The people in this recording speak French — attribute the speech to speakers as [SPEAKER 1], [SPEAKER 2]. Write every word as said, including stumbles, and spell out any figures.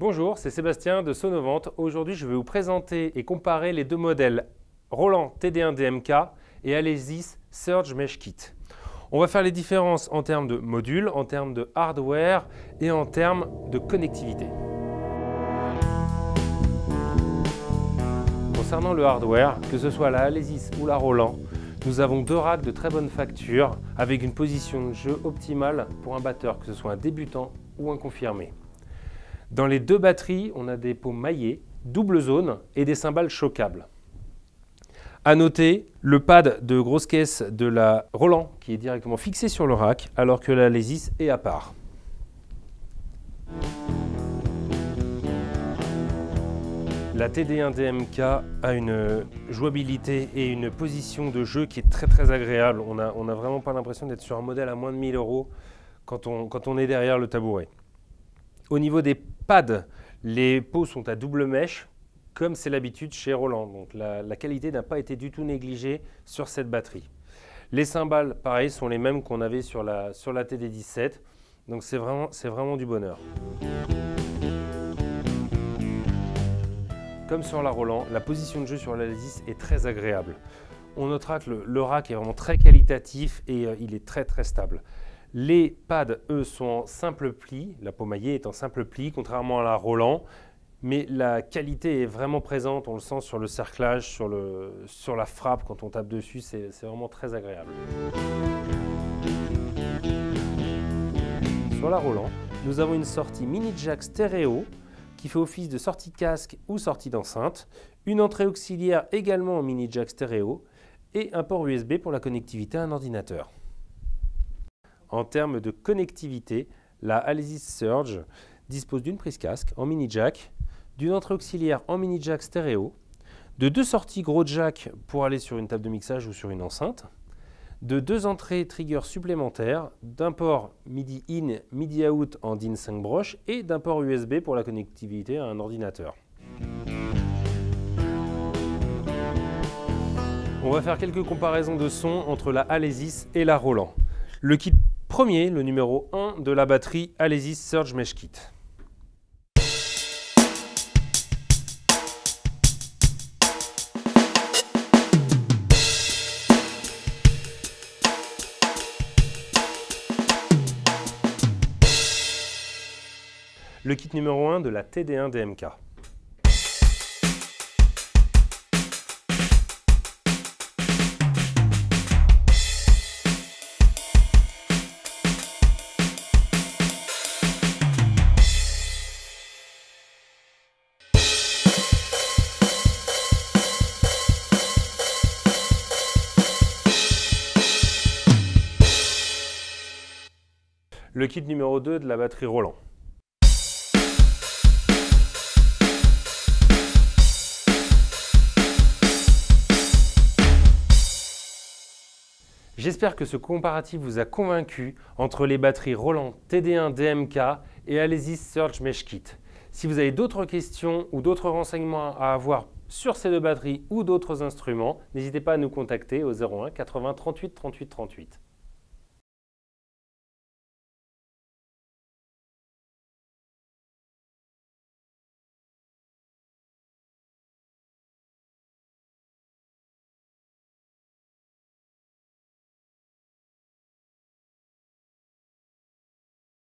[SPEAKER 1] Bonjour, c'est Sébastien de Sonovante. Aujourd'hui, je vais vous présenter et comparer les deux modèles Roland T D un D M K et Alesis Surge Mesh Kit. On va faire les différences en termes de modules, en termes de hardware et en termes de connectivité. Concernant le hardware, que ce soit la Alesis ou la Roland, nous avons deux racks de très bonne facture avec une position de jeu optimale pour un batteur, que ce soit un débutant ou un confirmé. Dans les deux batteries, on a des pots maillés, double zone et des cymbales chocables. A noter le pad de grosse caisse de la Roland qui est directement fixé sur le rack alors que la Alesis est à part. La T D un D M K a une jouabilité et une position de jeu qui est très très agréable. On n'a on a vraiment pas l'impression d'être sur un modèle à moins de mille euros quand on, quand on est derrière le tabouret. Au niveau des pads, les pots sont à double mèche, comme c'est l'habitude chez Roland. Donc la, la qualité n'a pas été du tout négligée sur cette batterie. Les cymbales, pareil, sont les mêmes qu'on avait sur la, sur la T D dix-sept. Donc c'est vraiment, c'est vraiment du bonheur. Comme sur la Roland, la position de jeu sur la Alesis est très agréable. On notera que le, le rack est vraiment très qualitatif et euh, il est très très stable. Les pads, eux, sont en simple pli, la peau maillée est en simple pli, contrairement à la Roland, mais la qualité est vraiment présente, on le sent sur le cerclage, sur, le, sur la frappe, quand on tape dessus, c'est vraiment très agréable. Sur la Roland, nous avons une sortie mini jack stéréo qui fait office de sortie casque ou sortie d'enceinte, une entrée auxiliaire également en mini jack stéréo et un port U S B pour la connectivité à un ordinateur. En termes de connectivité, la Alesis Surge dispose d'une prise casque en mini jack, d'une entrée auxiliaire en mini jack stéréo, de deux sorties gros jack pour aller sur une table de mixage ou sur une enceinte, de deux entrées trigger supplémentaires, d'un port MIDI in, MIDI out en D I N cinq broches et d'un port U S B pour la connectivité à un ordinateur. On va faire quelques comparaisons de son entre la Alesis et la Roland. Le kit premier, le numéro un de la batterie Alesis Surge Mesh Kit. Le kit numéro un de la T D un D M K. Le kit numéro deux de la batterie Roland. J'espère que ce comparatif vous a convaincu entre les batteries Roland T D un D M K et Alesis Surge Mesh Kit. Si vous avez d'autres questions ou d'autres renseignements à avoir sur ces deux batteries ou d'autres instruments, n'hésitez pas à nous contacter au zéro un quatre-vingts trente-huit trente-huit trente-huit.